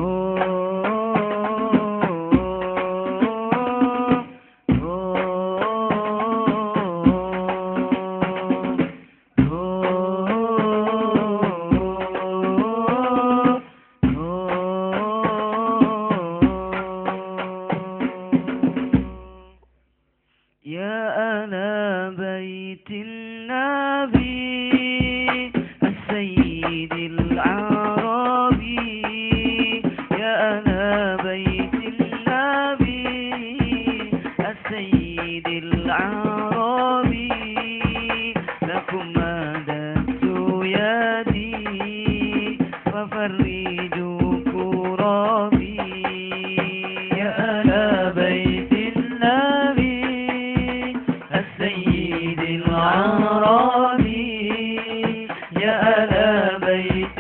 يا أهل بيت النبي السيد العربي، يا أهل بيت النبي السيد العربي، لكم مددت يدي ففرجوا كربي. يا أهل بيت النبي السيد العربي، يا أهل بيت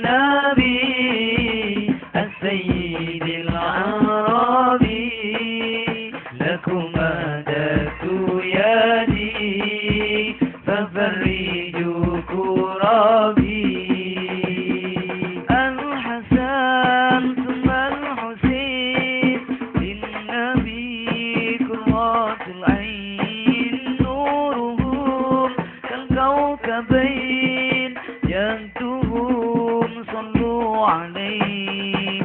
النبي السيد العربي، لكم مددت يدي ففرجوا كربي. الحسن ثم الحسين للنبي قرة العين، نورهم كالكوكبين يهدهم صلوا عليه.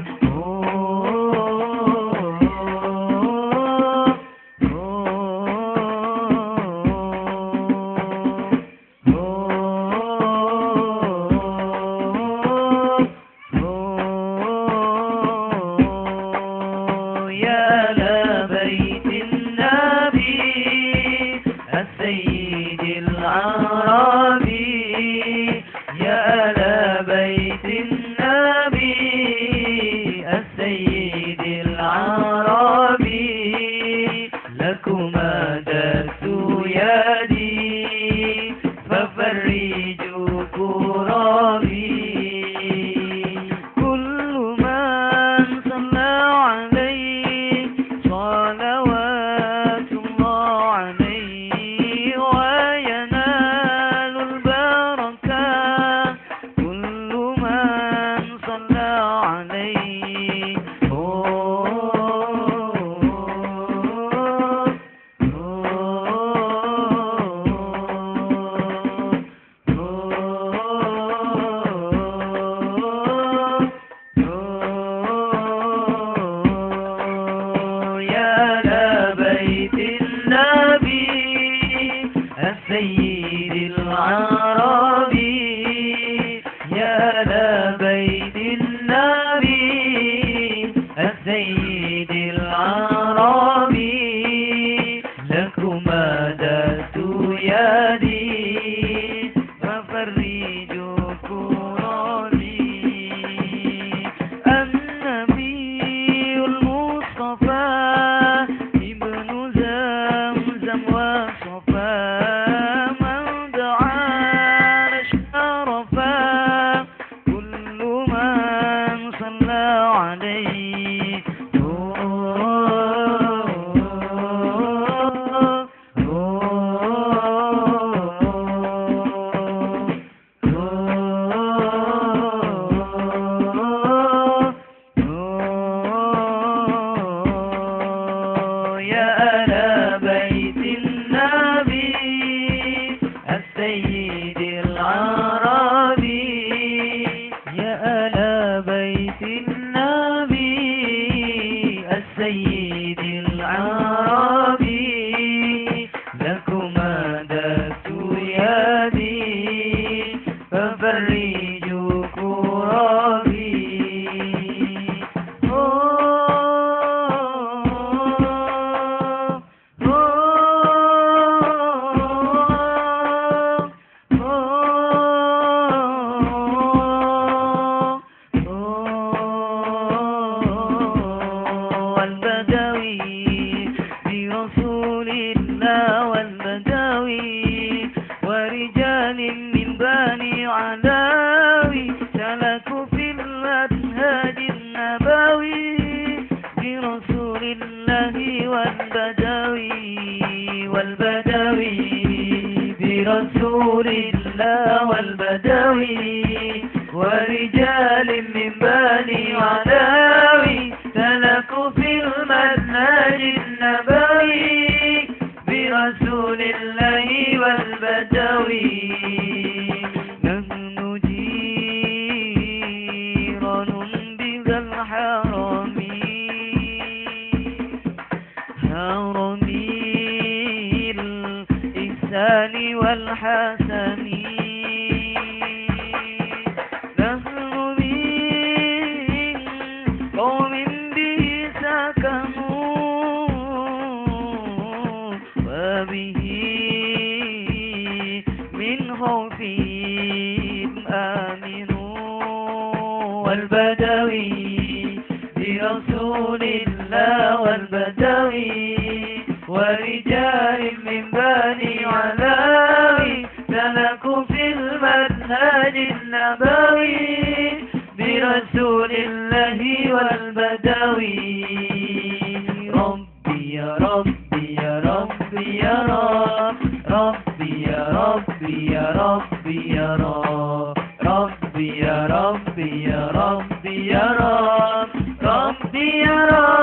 يا أهل بيت النبي السيد العربي، يا أهل بيت النبي السيد العربي، لكم مددت يدي ففرجوا كربي. كل من صلى عليه صلوات الله عليه وينال البركة، كل من صلى عليه. يا أهل بيت النبي السيد العربي، يا أهل بيت النبي السيد العربي، لكم مددت يدي ففرجوا كربي. النبي المصطفى ابن زمزم وصفا، من دعا شرفا، كل من صلى عليه. يا أهل بيت النبي السيد العربي، يا أهل بيت النبي السيد العربي، لكم مددت يدي ففرجوا كربي. والبدوي برسول الله، والبدوي ورجال من بني علاوي سلكوا في المنهج النبوي برسول الله. والبدوي برسول الله، والبدوي ورجال من بني علاوي والحرم حرمي الإحسان والحسن نحن من قوم به سكنوا وبه من خوفهم آمنوا والبدوي برسول الله والبدوي ورجال من بني علاوي سلكوا في المنهج النبوي برسول الله والبدوي ربي يا ربي يا ربي يا رب ربي يا ربي يا ربي يا رب ربي يا ربي يا ربي يا رب ربي يا رب